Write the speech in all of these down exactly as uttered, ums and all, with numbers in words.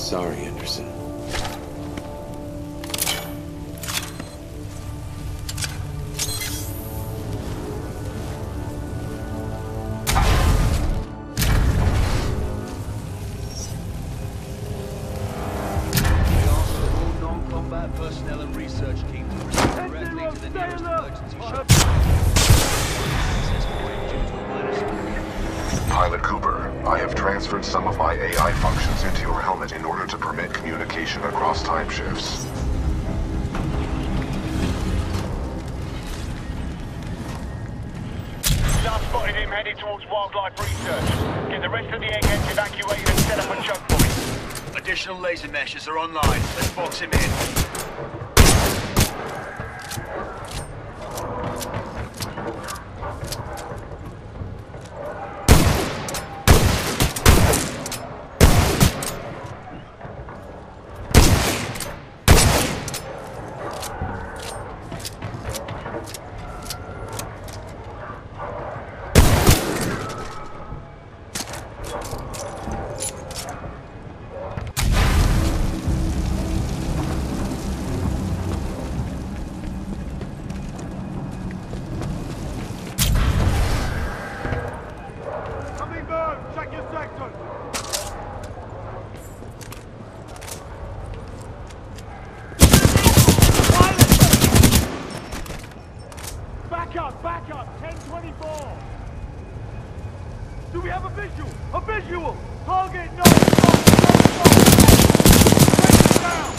Sorry, Anderson. Personnel and research teams to proceed directly to the nearest emergency shuttle. Pilot Cooper, I have transferred some of my A I functions into your helmet in order to permit communication across time shifts. Just spotted him heading towards wildlife research. Get the rest of the eggheads evacuated and set up a choke point. Additional laser meshes are online. Let's box him in. Back up, back up, ten twenty-four! Do we have a visual? A visual! Target, no, no, no, no! Break it down!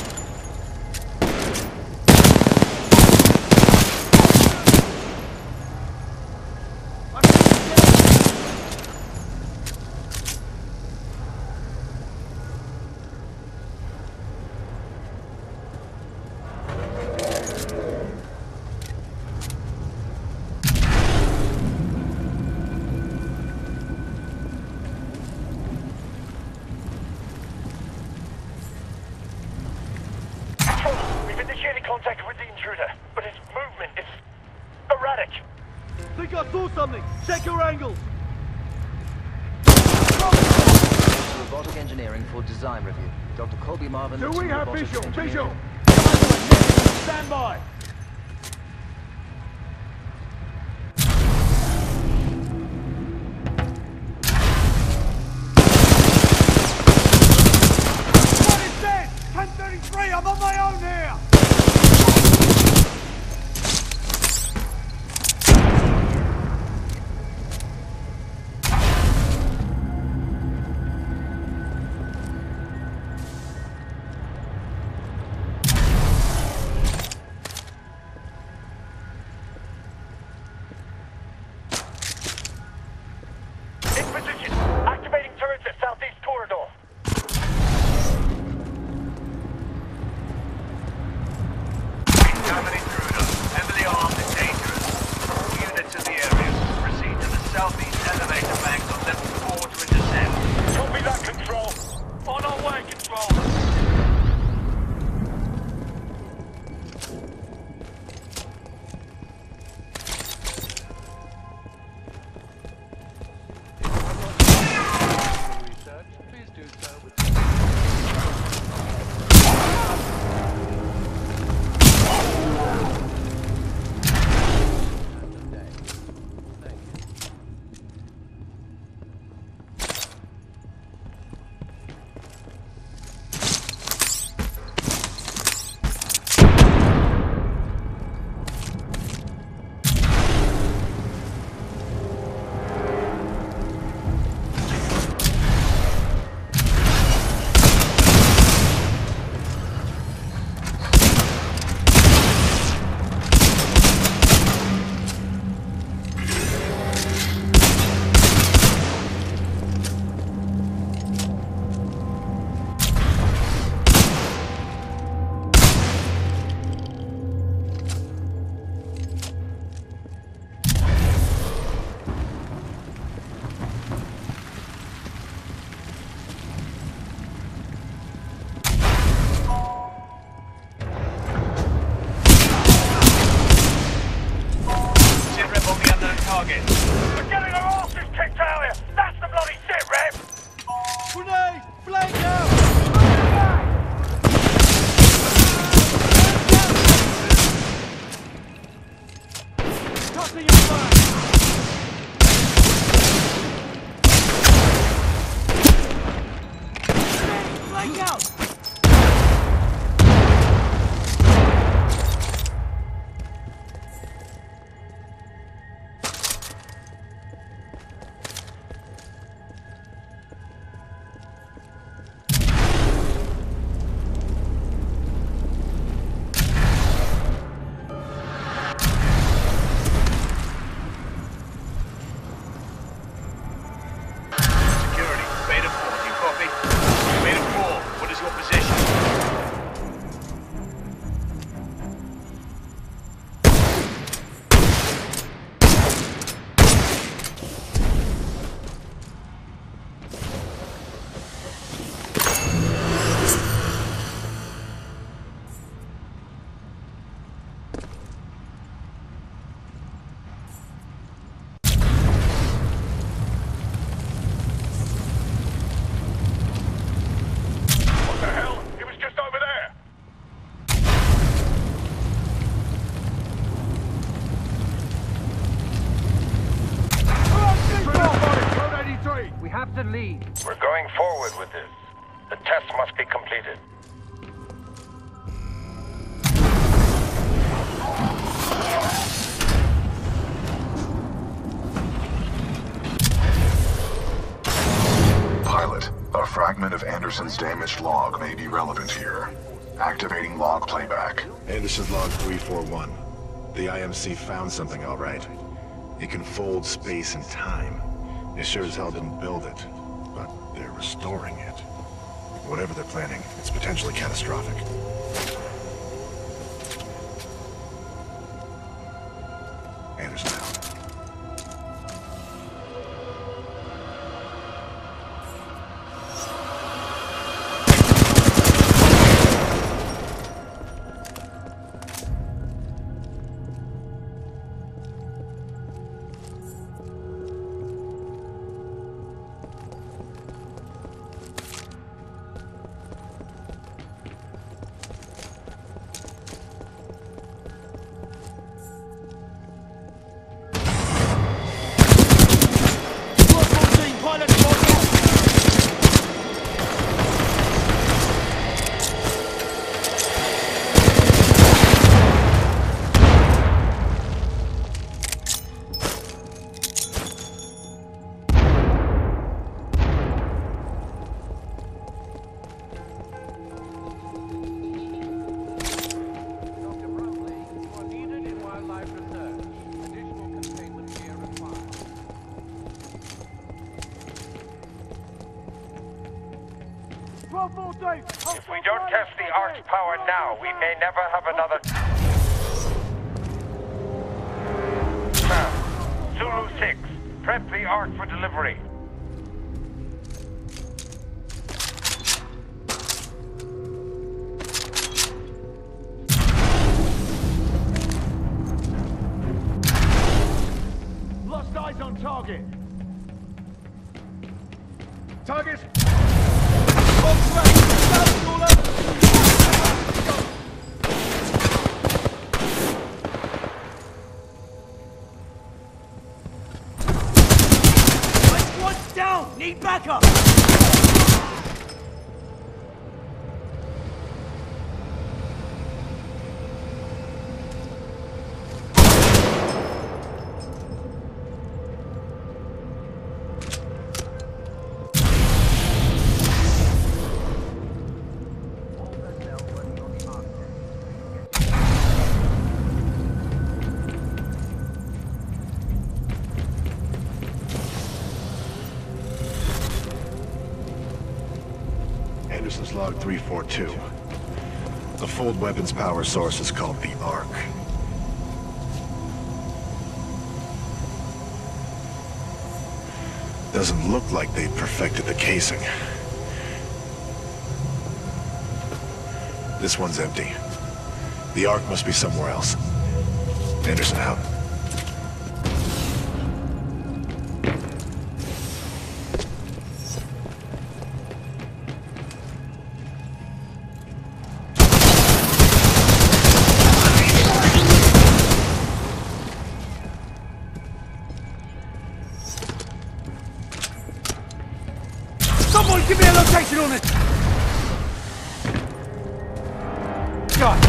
We've initiated contact with the intruder, but his movement is erratic. Think I saw something! Check your angles! Robotic engineering for design review. Doctor Colby Marvin. Do we have robotics visual? engineering. Visual! Stand by! What is this? ten thirty-three, I'm on my own here! three. We have to leave. We're going forward with this. The test must be completed. Pilot, a fragment of Anderson's damaged log may be relevant here. Activating log playback. Anderson's log three four one. The I M C found something all right. It can fold space and time. It sure as hell didn't build it, but they're restoring it. Whatever they're planning, it's potentially catastrophic. Anderson out. If we don't test the Ark's power now, we may never have another... Now, Zulu six, prep the Ark for delivery. Lost eyes on target. Target. Down! Need backup! Anderson's log three four two. The fold weapons power source is called the Ark. Doesn't look like they've perfected the casing. This one's empty. The Ark must be somewhere else. Anderson out. Someone give me a location on it! God!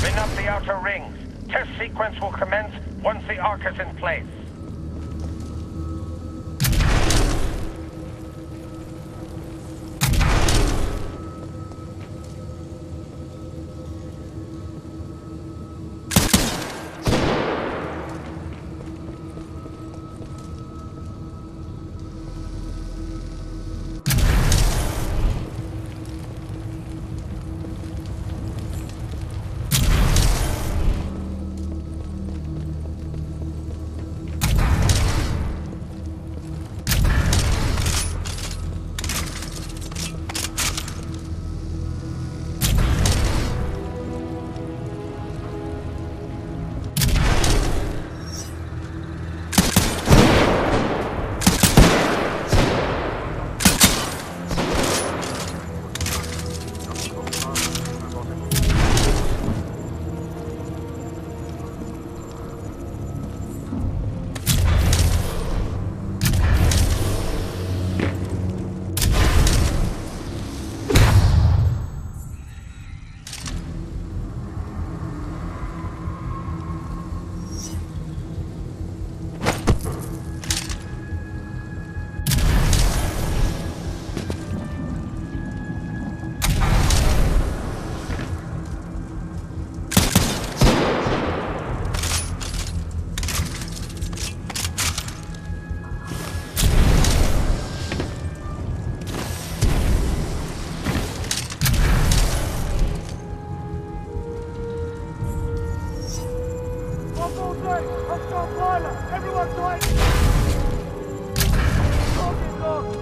Spin up the outer rings. Test sequence will commence once the arc is in place. Everyone tight! Target locked!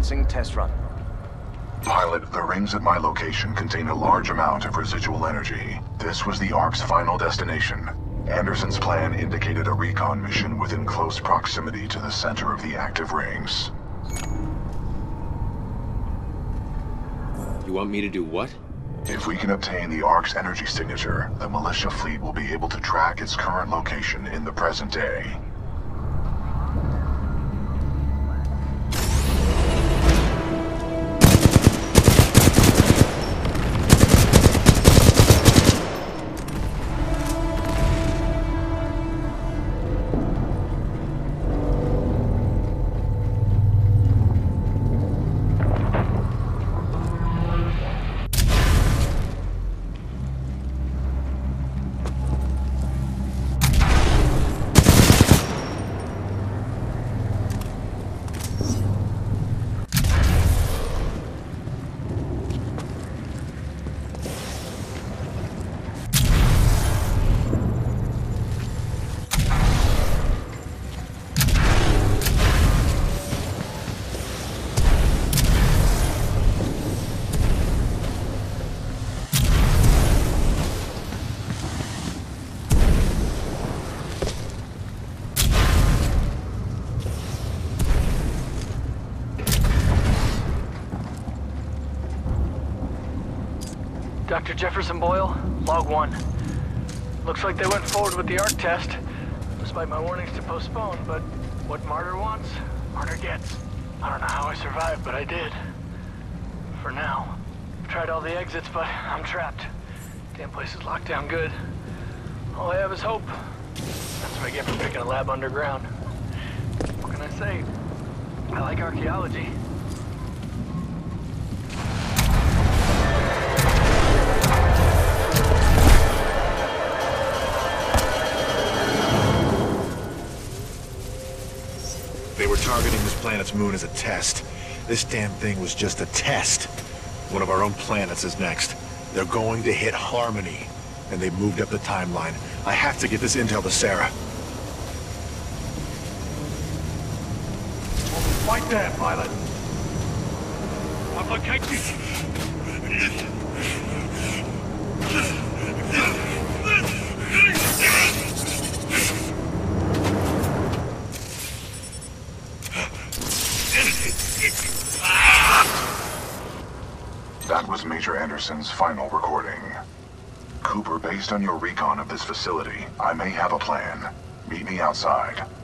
Commencing test run. Pilot, the rings at my location contain a large amount of residual energy. This was the Ark's final destination. Anderson's plan indicated a recon mission within close proximity to the center of the active rings. You want me to do what? If we can obtain the Ark's energy signature, the militia fleet will be able to track its current location in the present day. Doctor Jefferson Boyle, log one. Looks like they went forward with the Ark test, despite my warnings to postpone, but what Martyr wants, Martyr gets. I don't know how I survived, but I did. For now. I've tried all the exits, but I'm trapped. Damn place is locked down good. All I have is hope. That's what I get for picking a lab underground. What can I say? I like archaeology. They were targeting this planet's moon as a test. This damn thing was just a test. One of our own planets is next. They're going to hit Harmony, and they've moved up the timeline. I have to get this intel to Sarah. Right there, pilot. I've located. That was Major Anderson's final recording. Cooper, based on your recon of this facility, I may have a plan. Meet me outside.